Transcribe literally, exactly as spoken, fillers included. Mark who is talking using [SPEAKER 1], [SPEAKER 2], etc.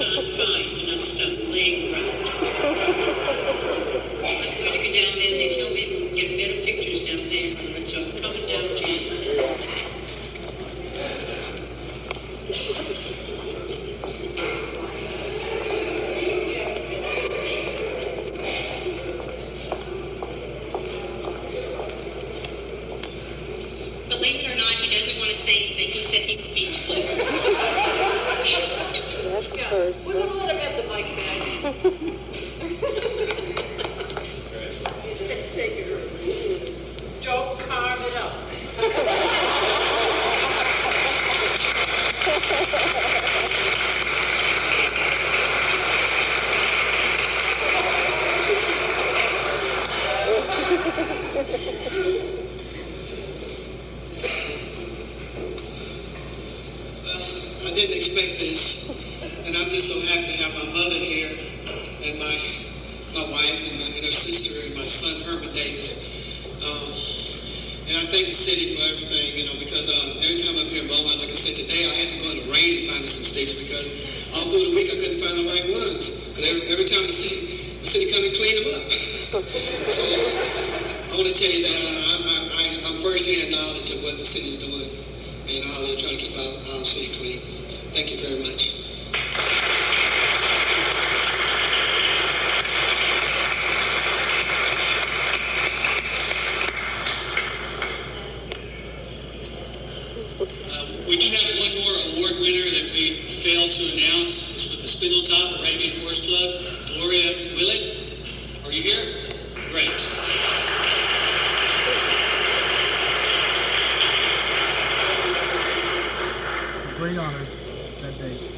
[SPEAKER 1] I'm fine. Enough stuff laying around. I'm going to go down there. They tell me we can get better pictures down there. So I'm coming down to you. Believe it or not, he doesn't want to say anything. He said he's speechless.
[SPEAKER 2] Yeah, we're going to let him have the mic back. Take it. Don't carve it up.
[SPEAKER 3] I didn't expect this, and I'm just so happy to have my mother here, and my my wife, and, my, and her sister, and my son Herman Davis. Um, and I thank the city for everything, you know, because uh, every time I'm here in Beaumont, like I said today, I had to go in the rain and find some stakes because all through the week I couldn't find the right ones. Because every, every time the city, the city come and clean them up. So I want to tell you that uh, I, I, I, I'm first-hand knowledge of what the city's doing, and how they're trying to keep our, our city clean. Thank you very much.
[SPEAKER 4] Uh, we do have one more award winner that we failed to announce. It's with the Spindletop Arabian Horse Club. Gloria Willett, are you here? Great.
[SPEAKER 5] It's a great honor that day.